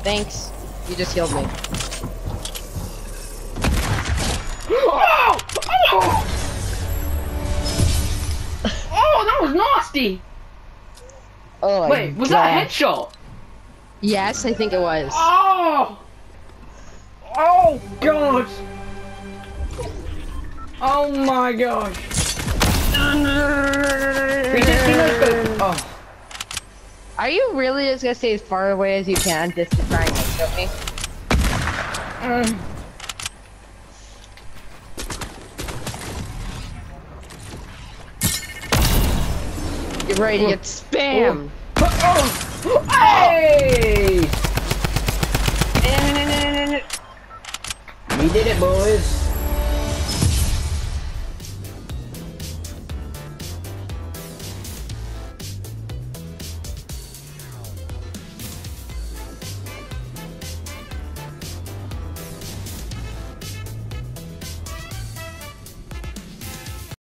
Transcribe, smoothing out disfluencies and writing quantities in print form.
Thanks. You just healed me. Oh! Oh! Oh, that was nasty! Oh, wait, was that a headshot? Yes, I think it was. Oh! Oh, God! Oh my gosh! 360 no-scope! Oh. Are you really just gonna stay as far away as you can just to try and no-scope me? You're ready to get spammed! Oh. Hey! We did it, boys!